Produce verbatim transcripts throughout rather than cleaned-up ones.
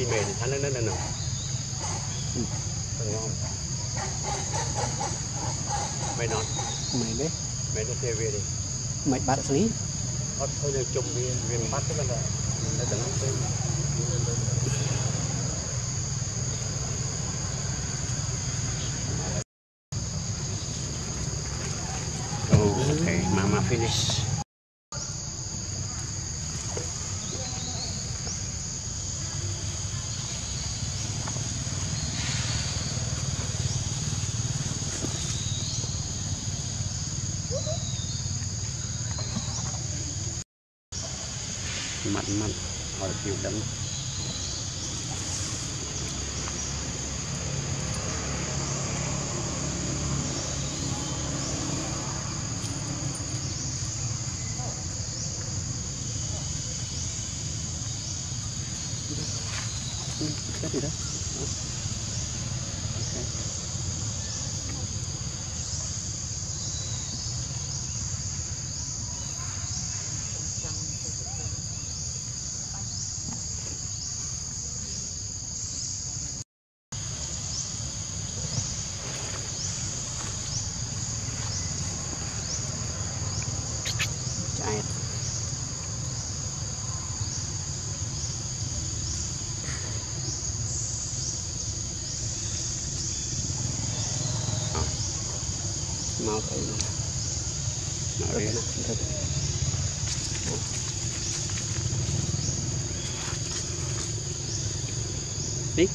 mề thì thắng nó nó nó ngon mày nói mày đấy mày nó theo về đi mày bắt lý bắt thôi được chung đi viên bắt cái là nó từng ăn tới okay mama finish mặn mặn hỏi chịu đấm cái gì đó okay. Chạy mau thấy nó đi thật đi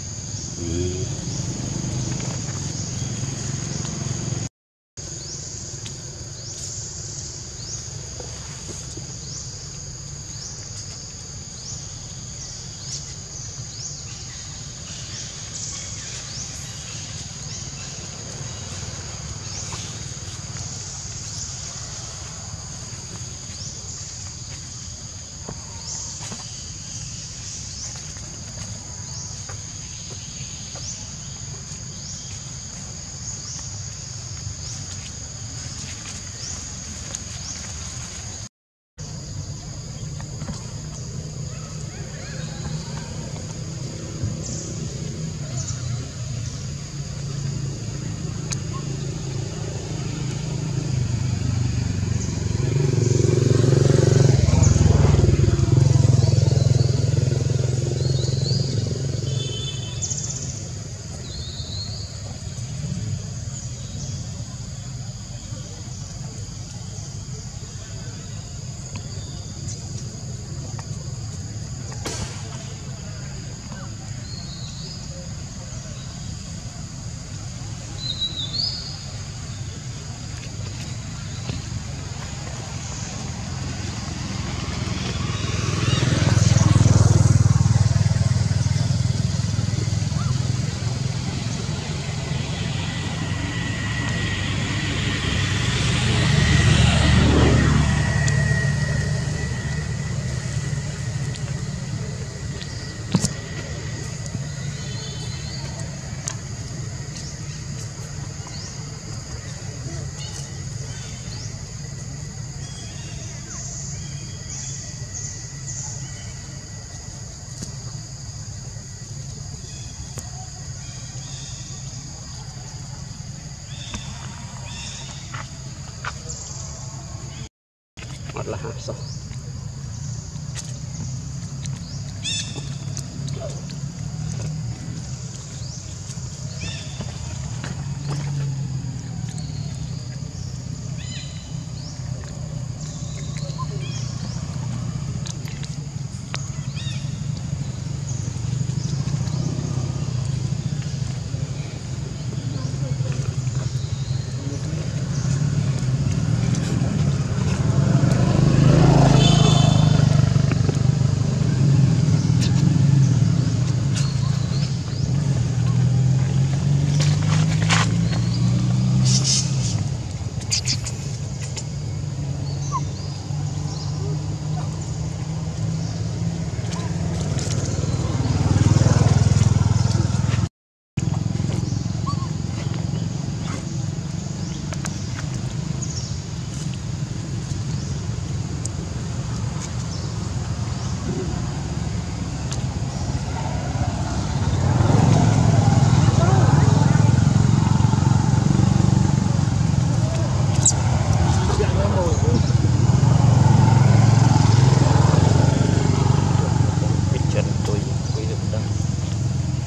hoặc là hạt sọ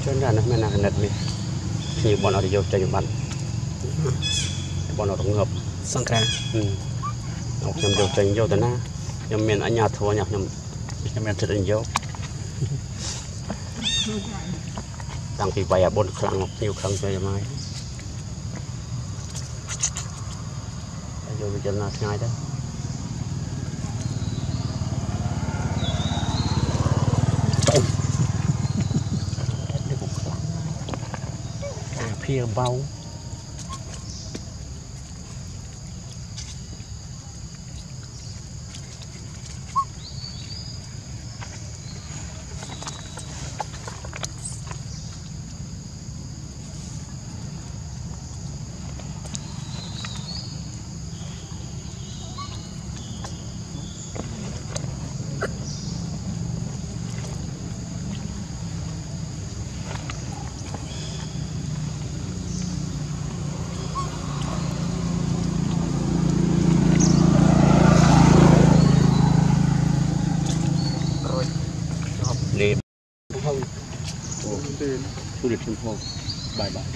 cho nên là mình là nật đi nhiều bọn nó đi vô chơi bắn bọn nó tổng hợp sang ca học nhầm vô chơi vô tới na nhầm miền ở nhà thua nhầm nhầm nhầm miền thật vô đang bị vay à bốn khăn ngọc nhiều khăn chơi mai vô chân là ngay đó phía bao thu được trên phố bài bài